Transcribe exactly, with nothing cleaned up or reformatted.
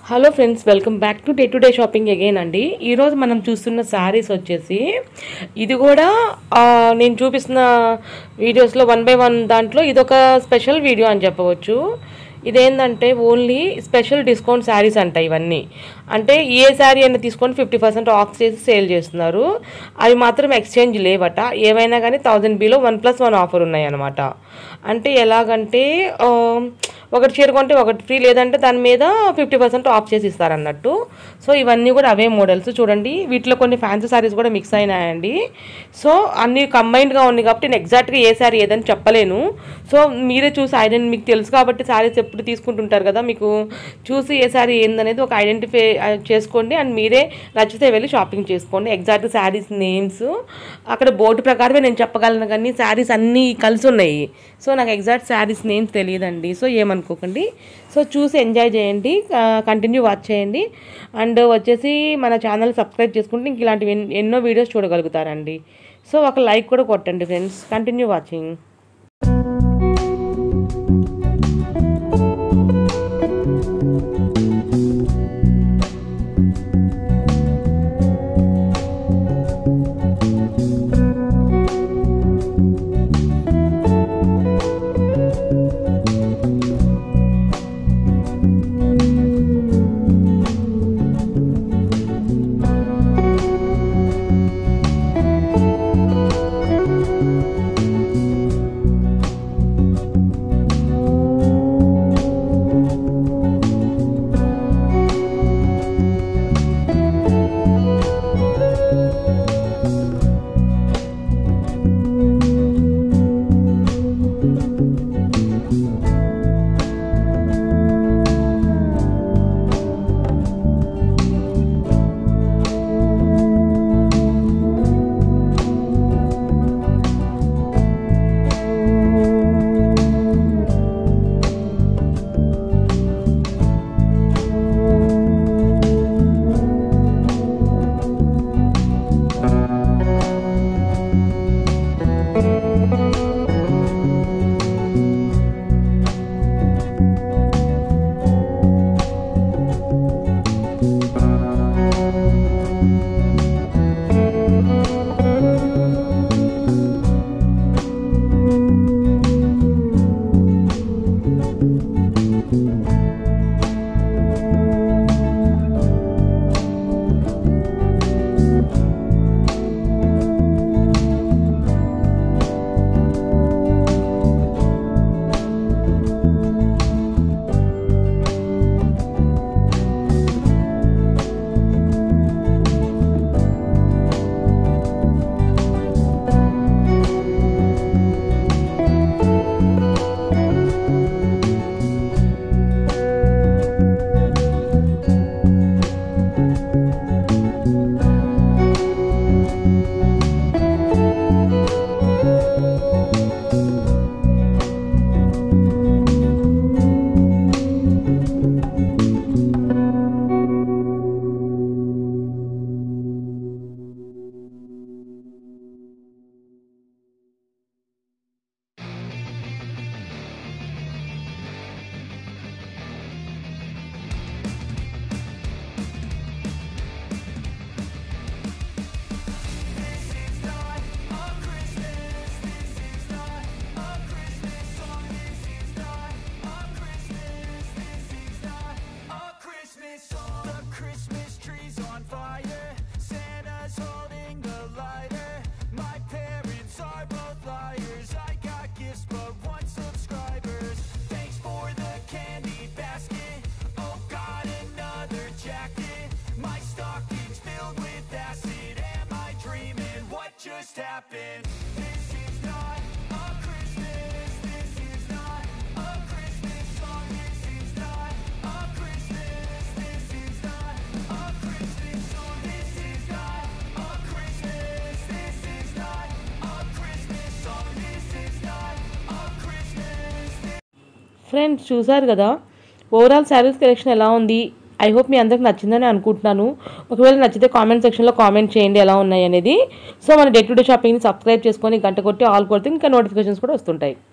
Hello friends, welcome back to day to day shopping again అండి. ఈరోజు మనం చూస్తున్న శారీస్ వచ్చేసి ఇది కూడా నేను చూపిస్తున్న వీడియోస్లో వన్ బై వన్ దాంట్లో ఇదొక స్పెషల్ వీడియో అని చెప్పవచ్చు. ఇదేంటంటే ఓన్లీ స్పెషల్ డిస్కౌంట్ శారీస్ అంట. ఇవన్నీ అంటే ఏ శారీ అయినా తీసుకొని ఫిఫ్టీ పర్సెంట్ ఆఫ్ చేసి సేల్ చేస్తున్నారు. అవి మాత్రం ఎక్స్చేంజ్ లేవట. ఏవైనా కానీ thousand below one plus one offer ఉన్నాయి అన్నమాట. అంటే ఎలాగంటే ఒకటి చీర కొంటే ఒకటి ఫ్రీ, లేదంటే దాని మీద ఫిఫ్టీ పర్సెంట్ ఆఫ్ చేసి ఇస్తారన్నట్టు. సో ఇవన్నీ కూడా అవే మోడల్స్ చూడండి. వీటిలో కొన్ని ఫ్యాన్సీ శారీస్ కూడా మిక్స్ అయినాయండి. సో అన్నీ కంబైన్డ్గా ఉన్నాయి కాబట్టి నేను ఎగ్జాక్ట్గా ఏ శారీ ఏదని చెప్పలేను. సో మీరే చూసి ఐడెంటి మీకు తెలుసు కాబట్టి శారీస్ ఎప్పుడు తీసుకుంటుంటారు కదా, మీకు చూసి ఏ శారీ ఏందనేది ఒక ఐడెంటిఫై చేసుకోండి. అండ్ మీరే నచ్చితే వెళ్ళి షాపింగ్ చేసుకోండి. ఎగ్జాక్ట్ శారీస్ నేమ్స్ అక్కడ బోర్డు ప్రకారమే నేను చెప్పగలను, కానీ శారీస్ అన్నీ కలిసి ఉన్నాయి. సో నాకు ఎగ్జాక్ట్ శారీస్ నేమ్స్ తెలియదండి. సో ఏమనుకోకండి. సో చూసి ఎంజాయ్ చేయండి, కంటిన్యూ వాచ్ చేయండి. అండ్ వచ్చేసి మన ఛానల్ సబ్స్క్రైబ్ చేసుకుంటే ఇంక ఇలాంటివి ఎన్నో వీడియోస్ చూడగలుగుతారండి. సో ఒక లైక్ కూడా కొట్టండి friends. Continue watching. Just happened. This is not a Christmas. This is not a Christmas song. This is not a Christmas. This is not a Christmas song. This is not a Christmas. This is not a Christmas song. This is not a Christmas. Friends చూసారు కదా overall saris collection ఎలా ఉంది. I hope మీ అందరికి నచ్చిందని అనుకుంటున్నాను. ఒకవేళ నచ్చితే comment సెక్షన్లో కామెంట్ చేయండి ఎలా ఉన్నాయి అనేది. సో మన డే టు డే షాపింగ్ని సబ్స్క్రైబ్ చేసుకొని గంట కొట్టి ఆల్ కొడితే ఇంకా నోటిఫికేషన్స్ కూడా వస్తుంటాయి.